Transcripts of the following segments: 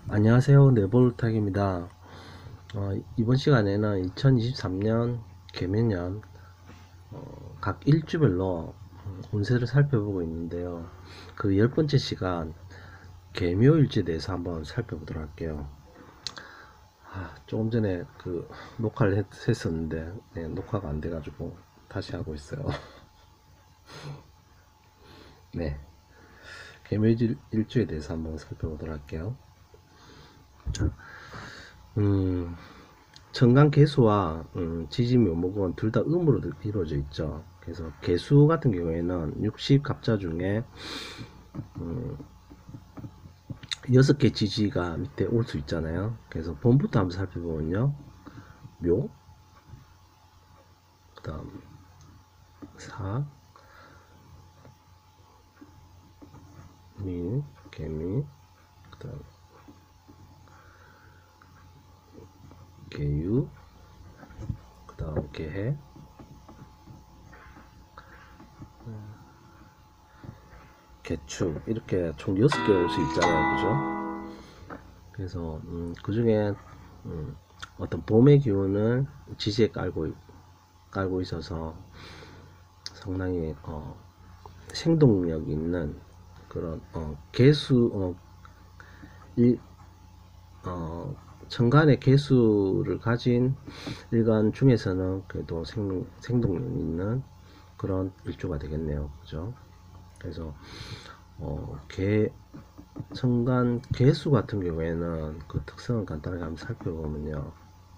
안녕하세요. 네볼탁입니다. 이번 시간에는 2023년 개면년 각 일주별로 운세를 살펴보고 있는데요. 그 10번째 시간 개묘일지에 대해서 한번 살펴보도록 할게요. 조금 전에 그 녹화를 했었는데 녹화가 안 돼가지고 다시 하고 있어요. 네, 개묘일주에 대해서 한번 살펴보도록 할게요. 음, 천간 개수와 지지 묘목은 둘 다 음으로 이루어져 있죠. 그래서 개수 같은 경우에는 60 갑자 중에 6개 지지가 밑에 올 수 있잖아요. 그래서 번부터 한번 살펴보면요. 묘, 그 다음 사, 미, 개미, 그 다음 개유, 그 다음 개해, 개축 이렇게 총 6개 올 수 있잖아요. 그죠? 그래서 그 중에 어떤 봄의 기운을 지지에 깔고 있어서 상당히 생동력 있는 그런 개수 일, 천간의 개수를 가진 일간 중에서는 그래도 생동력 있는 그런 일주가 되겠네요. 그죠? 그래서 개 천간 개수 같은 경우에는 그 특성을 간단하게 한번 살펴보면요.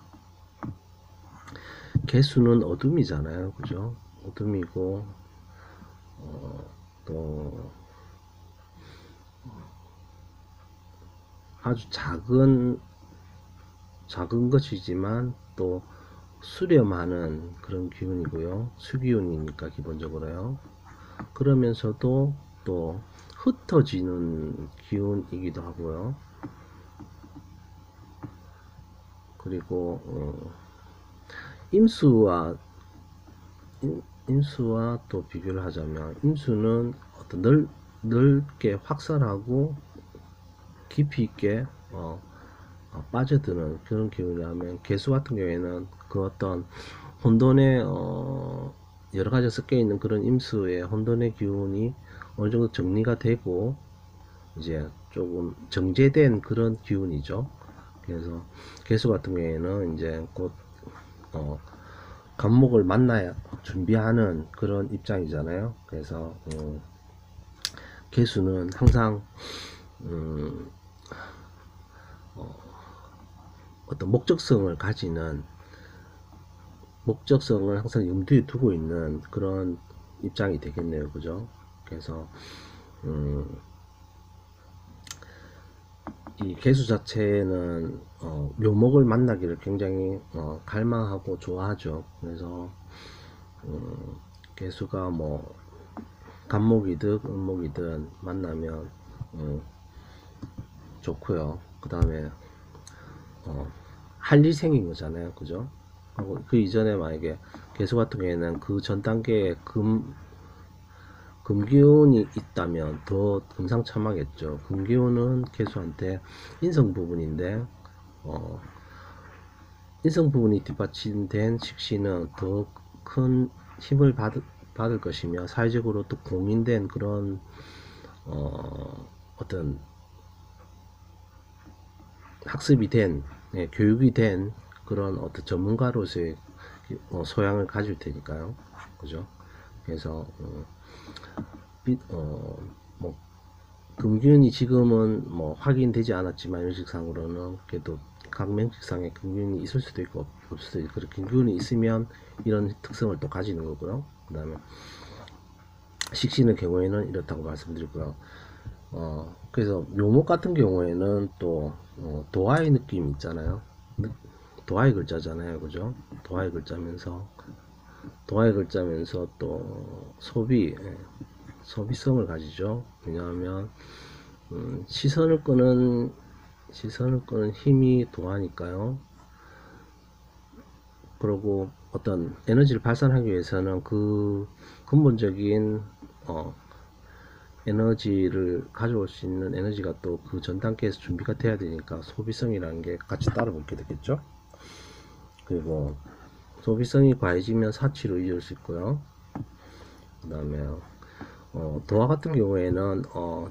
개수는 어둠이잖아요. 그죠? 어둠이고 또 아주 작은 것이지만 또 수렴하는 그런 기운이고요. 수기운이니까 기본적으로요. 그러면서도 또 흩어지는 기운이기도 하고요. 그리고 임수와 임수와 또 비교를 하자면 임수는 어떤 넓게 확산하고 깊이 있게 빠져드는 그런 기운이라면 개수 같은 경우에는 그 어떤 혼돈의 여러 가지 섞여 있는 그런 임수의 혼돈의 기운이 어느 정도 정리가 되고 이제 조금 정제된 그런 기운이죠. 그래서 개수 같은 경우에는 이제 곧 간목을 만나야 준비하는 그런 입장이잖아요. 그래서 개수는 항상 음, 어떤 목적성을 항상 염두에 두고 있는 그런 입장이 되겠네요. 그죠? 그래서 음, 이 개수 자체는 묘목을 만나기를 굉장히 갈망하고 좋아하죠. 그래서 개수가 뭐 간목이든 음목이든 만나면 좋고요. 그 다음에 할 일 생긴 거잖아요. 그죠? 하고 그 이전에 만약에 개수 같은 경우에는 그 전 단계에 금기운이 있다면 더 금상첨화겠죠. 금기운은 개수한테 인성 부분인데 인성 부분이 뒷받침된 식신은 더 큰 힘을 받을 것이며 사회적으로 또 공인된 그런 어떤 학습이 된 교육이 된 그런 어떤 전문가로서의 소양을 가질 테니까요. 그죠? 그래서 뭐 금균이 지금은 뭐 확인되지 않았지만 형식상으로는 그래도 각 명식상에 금균이 있을 수도 있고 없을 수도 있고 금균이 있으면 이런 특성을 또 가지는 거고요. 그 다음에 식신의 경우에는 이렇다고 말씀드리고요. 그래서 묘목 같은 경우에는 또 도화의 느낌 있잖아요. 도화의 글자잖아요. 그죠? 도화의 글자면서 또 소비성을 가지죠. 왜냐하면 시선을 끄는 힘이 도하니까요. 그리고 어떤 에너지를 발산하기 위해서는 그 근본적인 에너지를 가져올 수 있는 에너지가 또 그 전 단계에서 준비가 돼야 되니까 소비성이라는 게 같이 따라 붙게 되겠죠. 그리고 소비성이 과해지면 사치로 이어질 수 있고요. 그 다음에 도화 같은 경우에는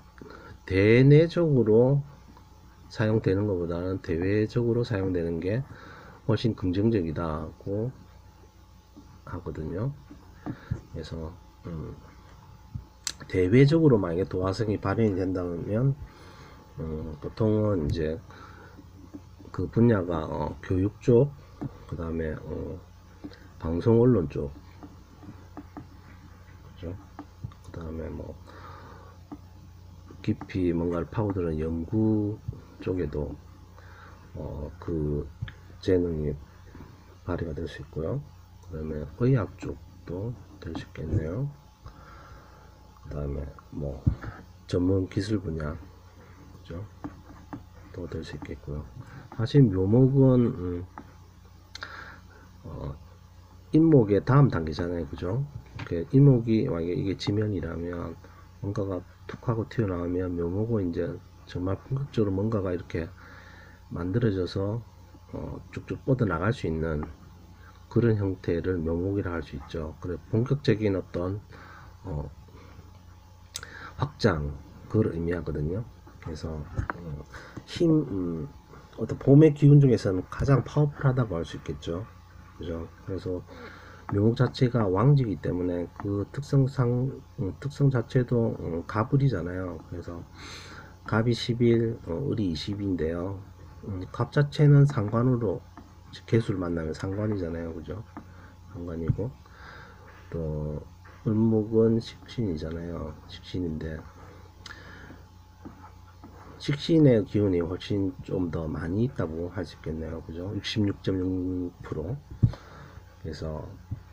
대내적으로 사용되는 것보다는 대외적으로 사용되는 게 훨씬 긍정적이다고 하거든요. 그래서 대외적으로 만약에 도화성이 발현이 된다면 보통은 이제 그 분야가 교육 쪽, 그 다음에 방송 언론 쪽, 그죠? 그 다음에 뭐 깊이 뭔가를 파고드는 연구 쪽에도 그 재능이 발휘가 될 수 있고요. 그 다음에 의학 쪽도 될 수 있겠네요. 그 다음에 뭐 전문 기술 분야, 그죠? 또 될 수 있겠고요. 사실 묘목은 인목의 다음 단계잖아요, 그죠? 인목이 만약에 이게 지면이라면 뭔가가 툭 하고 튀어나오면 묘목은 이제 정말 본격적으로 뭔가가 이렇게 만들어져서 쭉쭉 뻗어 나갈 수 있는 그런 형태를 묘목이라 할 수 있죠. 그래 본격적인 어떤 확장, 그걸 의미하거든요. 그래서 어떤 봄의 기운 중에서는 가장 파워풀하다고 할 수 있겠죠. 그죠? 그래서 묘목 자체가 왕지이기 때문에 그 특성 자체도 갑을이잖아요. 그래서 갑이 10일, 을이 20인데요. 갑 자체는 상관으로 개수를 만나면 상관이잖아요. 그죠? 상관이고 또 을목은 식신이잖아요. 식신인데 식신의 기운이 훨씬 좀 더 많이 있다고 할 수 있겠네요. 그죠? 66.6%. 그래서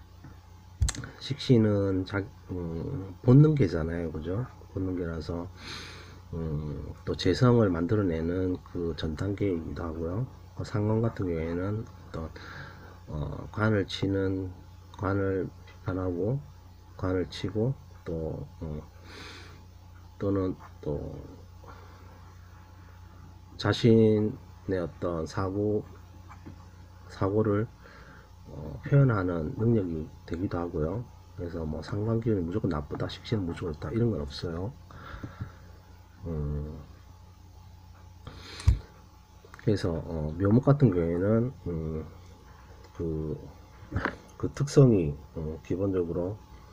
식신은 본능계잖아요. 그죠? 본능계라서 또 재성을 만들어내는 그 전 단계이기도 하고요. 상관 같은 경우에는 어떤 관을 치는, 관을 비판하고 관을 치고 또 또는 또 자신의 어떤 사고를 표현하는 능력이 되기도 하고요. 그래서 뭐 상관기운이 무조건 나쁘다, 식신은 무조건 좋다 이런 건 없어요. 그래서 묘목 같은 경우에는 그 특성이 기본적으로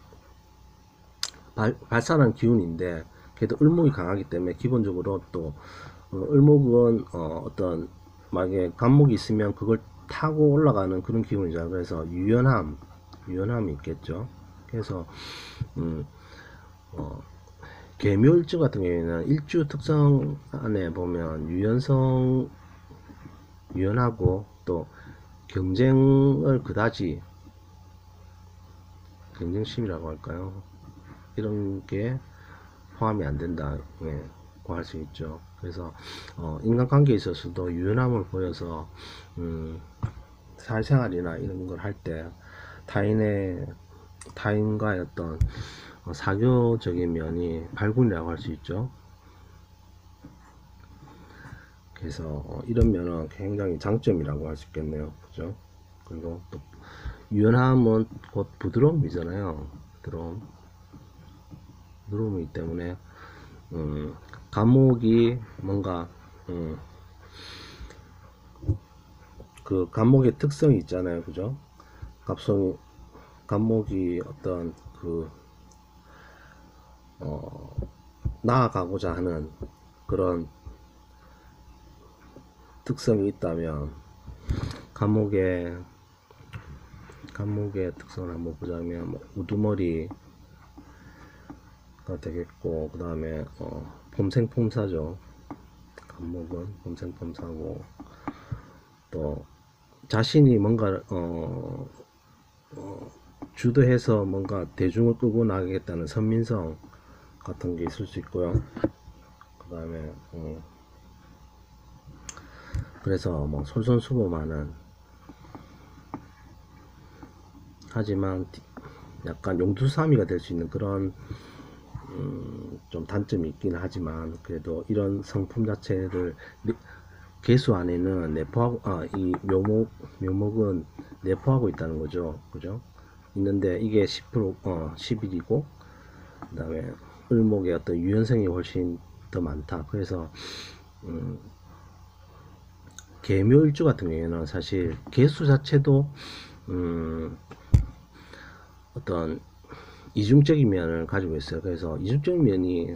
발산한 기운인데 그래도 을목이 강하기 때문에 기본적으로 또 을목은 어떤 만약에 간목이 있으면 그걸 타고 올라가는 그런 기운이잖아요. 그래서 유연함이 있겠죠. 그래서 계묘일주 같은 경우에는 일주 특성 안에 보면 유연하고 또 경쟁을 그다지 경쟁심이라고 할까요? 이런 게 포함이 안 된다고 할 수 있죠. 그래서 인간관계에 있어서도 유연함을 보여서 사회생활이나 이런 걸 할 때 타인과의 어떤 사교적인 면이 발군이라고 할 수 있죠. 그래서 이런 면은 굉장히 장점이라고 할 수 있겠네요. 그죠? 그리고 또 유연함은 곧 부드러움이잖아요. 부드러움이기 때문에 감옥이 뭔가 그 감옥의 특성이 있잖아요. 그죠? 감옥이 어떤 나아가고자 하는 그런 특성이 있다면 감옥의 특성을 한번 보자면 뭐 우두머리가 되겠고, 그 다음에 폼생폼사죠. 감목은 폼생폼사고, 또 자신이 뭔가 주도해서 뭔가 대중을 끌고 나가겠다는 선민성 같은 게 있을 수 있고요. 그 다음에 그래서 뭐 솔선수범하는, 하지만 약간 용두사미가 될 수 있는 그런 좀 단점이 있긴 하지만 그래도 이런 성품 자체를 개수 안에는 내포하고 이 묘목은 내포하고 있다는 거죠. 그죠? 있는데 이게 10% 10일이고 그다음에 을목의 어떤 유연성이 훨씬 더 많다. 그래서 계묘일주 같은 경우에는 사실 개수 자체도 어떤 이중적인 면을 가지고 있어요. 그래서 이중적인 면이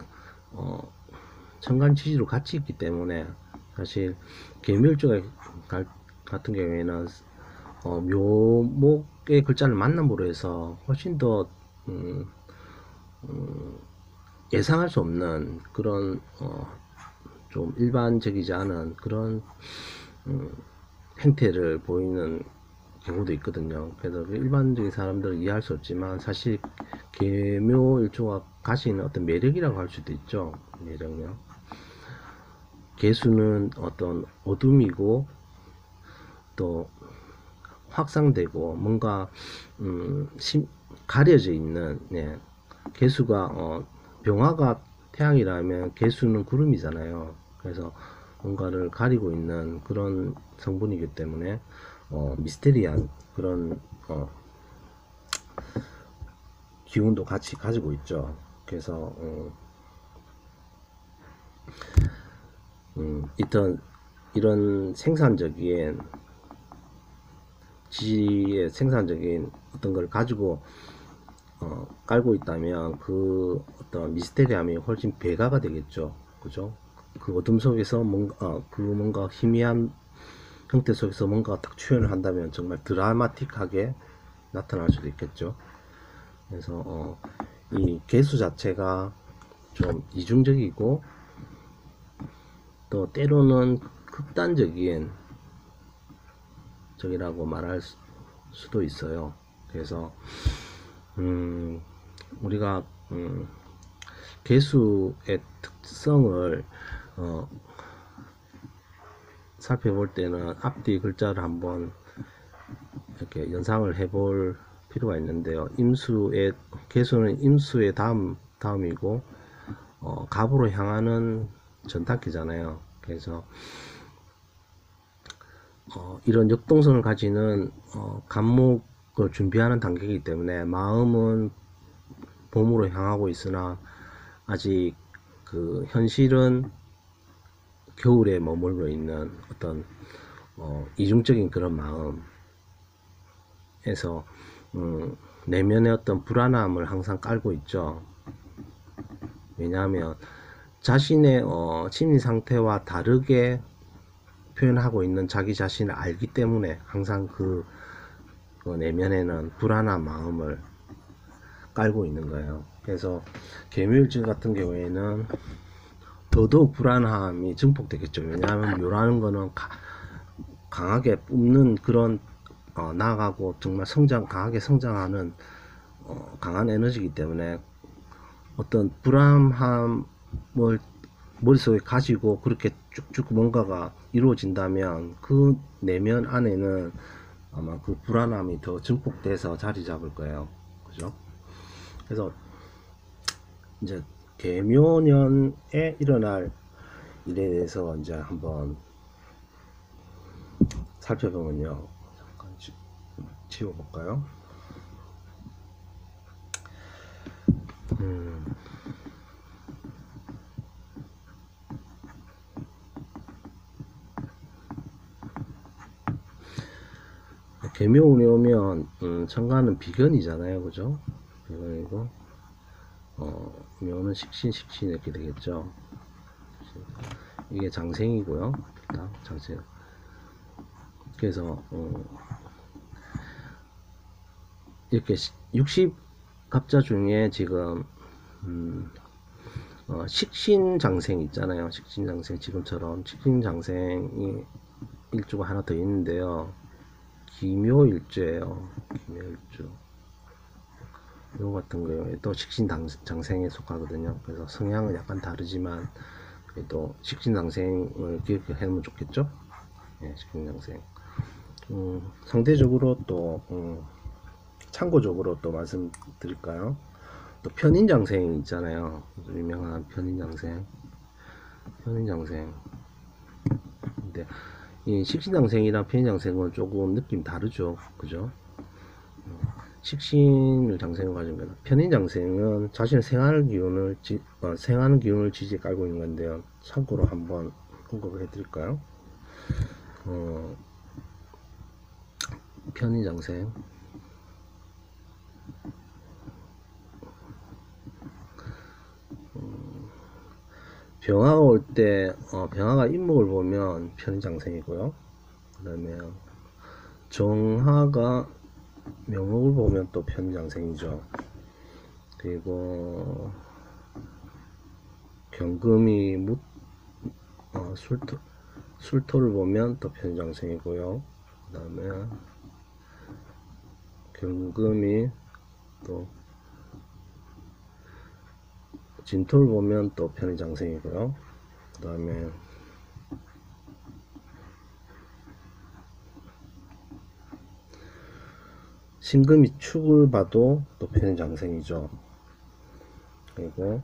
천간지지로 같이 있기 때문에 사실 계묘일주가 같은 경우에는 묘목의 글자를 만남으로 해서 훨씬 더 예상할 수 없는 그런 좀 일반적이지 않은 그런 행태를 보이는 경우도 있거든요. 그래서 일반적인 사람들은 이해할 수 없지만 사실 계묘일주가 가지는 어떤 매력이라고 할 수도 있죠. 매력요. 개수는 어떤 어둠이고 또 확산되고 뭔가 가려져 있는 개수가 병화가 태양이라면 개수는 구름이잖아요. 그래서 뭔가를 가리고 있는 그런 성분이기 때문에 미스테리한 그런 기운도 같이 가지고 있죠. 그래서 이런 생산적인 지의 생산적인 어떤 걸 가지고 깔고 있다면 그 어떤 미스테리함이 훨씬 배가가 되겠죠. 그죠? 그 어둠 속에서 뭔가 희미한 형태 속에서 뭔가 딱 표현을 한다면 정말 드라마틱하게 나타날 수도 있겠죠. 그래서 이 개수 자체가 좀 이중적이고 또 때로는 극단적인 적이라고 말할 수도 있어요. 그래서 우리가 개수의 특성을 살펴볼 때는 앞뒤 글자를 한번 이렇게 연상을 해볼 필요가 있는데요. 개수는 임수의 다음이고 갑으로 향하는 전탁기잖아요. 그래서 이런 역동성을 가지는 간목을 준비하는 단계이기 때문에 마음은 봄으로 향하고 있으나 아직 그 현실은 겨울에 머물러 있는 어떤 이중적인 그런 마음에서 내면의 어떤 불안함을 항상 깔고 있죠. 왜냐하면 자신의 심리 상태와 다르게 표현하고 있는 자기 자신을 알기 때문에 항상 그 내면에는 불안한 마음을 깔고 있는 거예요. 그래서 계묘일주 같은 경우에는 더더욱 불안함이 증폭되겠죠. 왜냐하면 묘라는 거는 강하게 뿜는 그런 나아가고 정말 강하게 성장하는 강한 에너지이기 때문에 어떤 불안함을 머릿속에 가지고 그렇게 쭉쭉 뭔가가 이루어진다면 그 내면 안에는 아마 그 불안함이 더 증폭돼서 자리 잡을 거예요. 그죠? 그래서 이제 계묘년에 일어날 일에 대해서 이제 한번 살펴보면요. 잠깐 지워볼까요? 계묘운이 오면 천간은 비견이잖아요. 그죠? 비견이고 묘는 식신 이렇게 되겠죠. 이게 장생이고요. 장생. 그래서 이렇게 60갑자 중에 지금 식신장생 있잖아요. 식신장생 지금처럼 식신장생이 일주가 하나 더 있는데요. 기묘일주예요. 기묘일주. 요 같은 경우에 또 식신장생에 속하거든요. 그래서 성향은 약간 다르지만 또 식신장생을 기억하면 좋겠죠. 네, 식신장생. 상대적으로 또 참고적으로 또 말씀드릴까요? 또 편인장생 있잖아요. 유명한 편인장생. 근데 이 식신장생이랑 편인장생은 조금 느낌 다르죠. 그죠? 식신을 장생을 가지면 편인장생은 자신의 생하는 기운을 지지에 깔고 있는 건데요. 참고로 한번 언급을 해드릴까요? 편인장생 병화가 올 때 병화가 인목을 보면 편인장생이고요. 그 다음에 정화가 명목을 보면 또 편인장생이죠. 그리고 경금이 술토를 보면 또 편인장생이고요. 그 다음에 경금이 또 진토를 보면 또 편인장생이고요. 그 다음에 신금이 축을 봐도 또 편인장생이죠. 그리고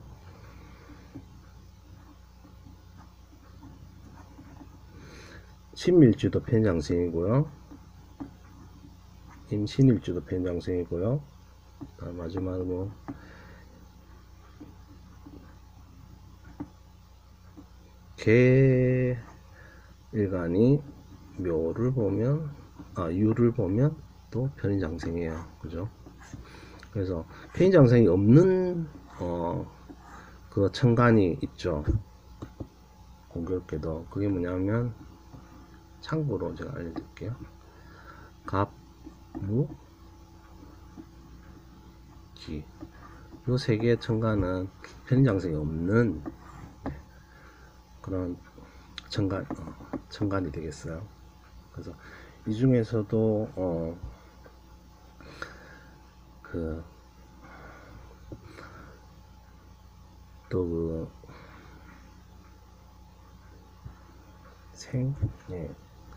신밀주도 편인장생이고요. 임신일주도 편인장생이고요. 마지막으로 개일간이 묘를 보면 유를 보면 또 편인장생이에요. 그죠? 그래서 편인장생이 없는 그 천간이 있죠. 공교롭게도 그게 뭐냐면 참고로 제가 알려드릴게요. 갑, 무, 기. 요 세 개의 천간은 편인장생이 없는 그런 천간이 되겠어요. 그래서 이 중에서도 예.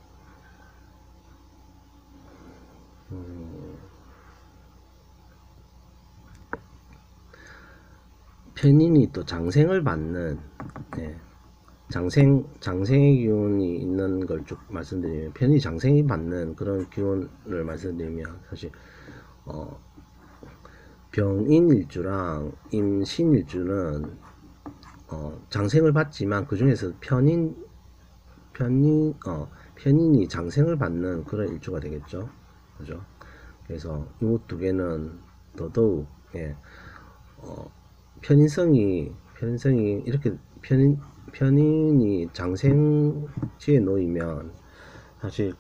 편인이 또 장생을 받는, 예. 장생의 기운이 있는 걸 쭉 말씀드리면, 편인이 장생이 받는 그런 기운을 말씀드리면, 사실, 병인일주랑 임신일주는, 장생을 받지만, 그 중에서 편인이 장생을 받는 그런 일주가 되겠죠. 그죠? 그래서 이 두 개는 더더욱, 예, 편인성이 이렇게 편인이 장생지에 놓이면 사실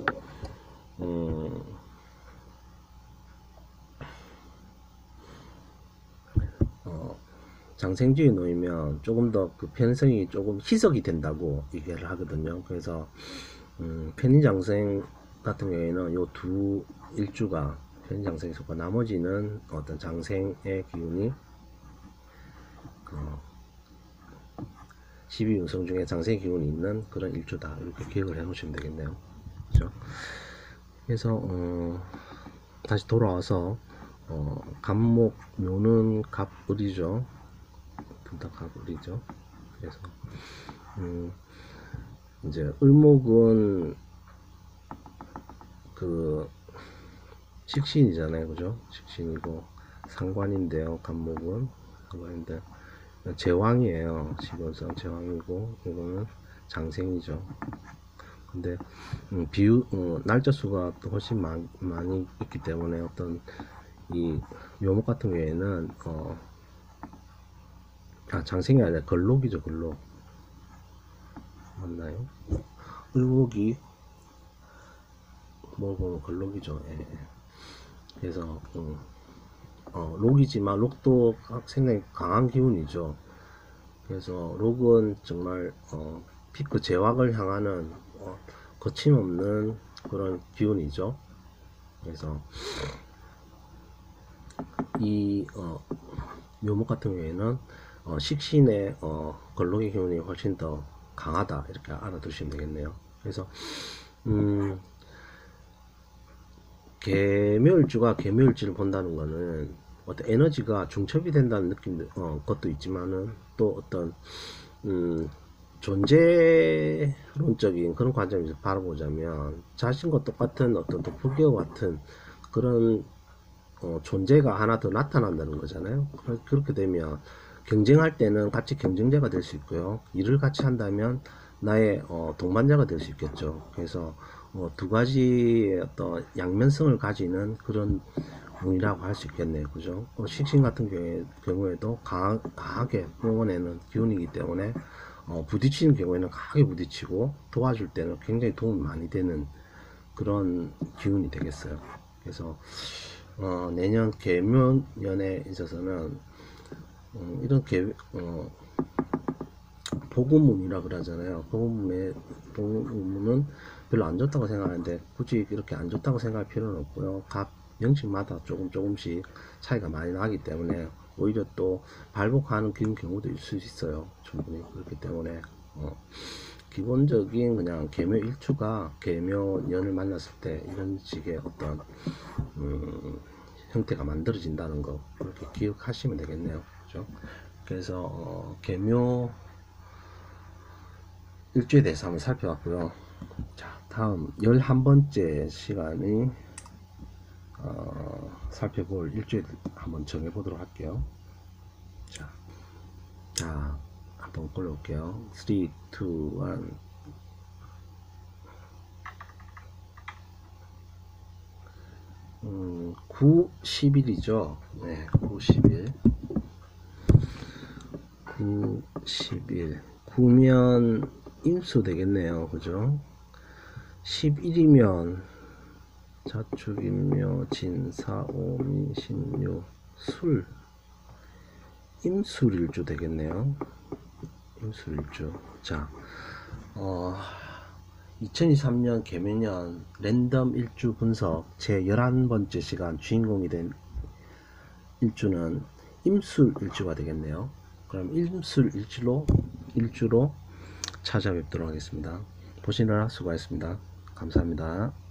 장생지에 놓이면 조금 더 그 편성이 조금 희석이 된다고 얘기를 하거든요. 그래서 편인장생 같은 경우에는 요 두 일주가 편인장생이 속고 나머지는 어떤 장생의 기운이 12운성 중에 장생의 기운이 있는 그런 일주다, 이렇게 기억을 해 놓으시면 되겠네요. 그죠? 그래서 다시 돌아와서 갑목 묘는 갑을이죠. 둘 다 갑을이죠. 그래서 이제 을목은 그 식신이잖아요. 그죠? 식신이고 상관인데요. 갑목은 상관인데 제왕이에요. 시건성 제왕이고 이거는 장생이죠. 근데 날짜 수가 또 훨씬 많이 있기 때문에 어떤 이 묘목 같은 경우에는 장생이 아니라 걸록이죠. 걸록 맞나요? 을목이 뭐 보면 걸록이죠. 예. 그래서 록이지만 록도 상당히 강한 기운이죠. 그래서 록은 정말 피크 제왕을 향하는 거침없는 그런 기운이죠. 그래서 이 묘목 같은 경우에는 식신의 걸록의 기운이 훨씬 더 강하다, 이렇게 알아두시면 되겠네요. 그래서 개묘일주가 개묘일주를 본다는 거는 어떤 에너지가 중첩이 된다는 느낌, 것도 있지만은 또 어떤, 존재론적인 그런 관점에서 바라보자면 자신과 똑같은 어떤 도플갱어 같은 그런 존재가 하나 더 나타난다는 거잖아요. 그렇게 되면 경쟁할 때는 같이 경쟁자가 될 수 있고요. 일을 같이 한다면 나의 동반자가 될 수 있겠죠. 그래서 두 가지의 어떤 양면성을 가지는 그런 운이라고 할 수 있겠네요. 그죠? 식신 같은 경우에도 강하게 응원하는 기운이기 때문에 부딪히는 경우에는 강하게 부딪히고 도와줄 때는 굉장히 도움이 많이 되는 그런 기운이 되겠어요. 그래서 내년 계묘년에 있어서는 이런 복음운이라 그러잖아요. 복음운은 별로 안 좋다고 생각하는데 굳이 이렇게 안 좋다고 생각할 필요는 없고요. 각 명식마다 조금씩 차이가 많이 나기 때문에 오히려 또 발복하는 그런 경우도 있을 수 있어요. 충분히 그렇기 때문에 기본적인 그냥 계묘 일주가 계묘년을 만났을 때 이런 식의 어떤 형태가 만들어진다는 거 그렇게 기억하시면 되겠네요. 그죠? 그래서 계묘 일주에 대해서 한번 살펴봤고요. 자, 다음 11번째 시간이 살펴볼 일주에 한번 정해보도록 할게요. 자, 한번 골라볼게요. 3, 2, 1. 9, 10일이죠. 네, 9, 10일. 9, 10일. 9면 임수 되겠네요. 그죠? 11이면 자축인묘, 진사, 오미, 신묘, 술. 임술일주 되겠네요. 임술일주. 자, 2023년 개묘년 랜덤 일주 분석 제 11번째 시간 주인공이 된 일주는 임술 일주가 되겠네요. 그럼 임술 일주로 찾아뵙도록 하겠습니다. 보시느라 수고하셨습니다. 감사합니다.